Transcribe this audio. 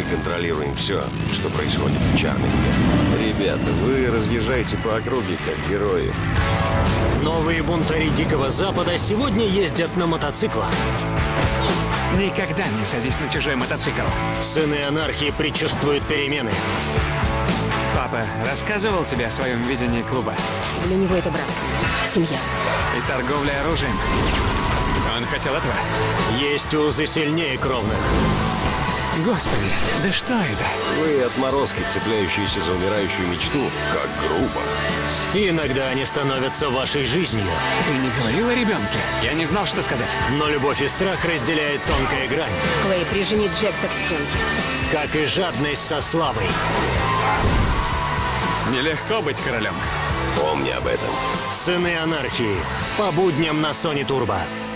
контролируем все, что происходит в Чарминге. Ребята, вы разъезжаете по округе как герои. Новые бунтари Дикого Запада сегодня ездят на мотоциклах. Никогда не садись на чужой мотоцикл. Сыны анархии предчувствуют перемены. Папа рассказывал тебе о своем видении клуба? Для него это братство, семья. И торговля оружием. Он хотел этого? Есть узы сильнее кровных. Господи, да что это? Вы отморозки, цепляющиеся за умирающую мечту, как грубо. И иногда они становятся вашей жизнью. Ты не говорил о ребенке? Я не знал, что сказать. Но любовь и страх разделяет тонкая грань, Клей, прижми Джекса к стенке. как и жадность со славой. Нелегко быть королем. Помни об этом. Сыны анархии. По будням на Sony Turbo.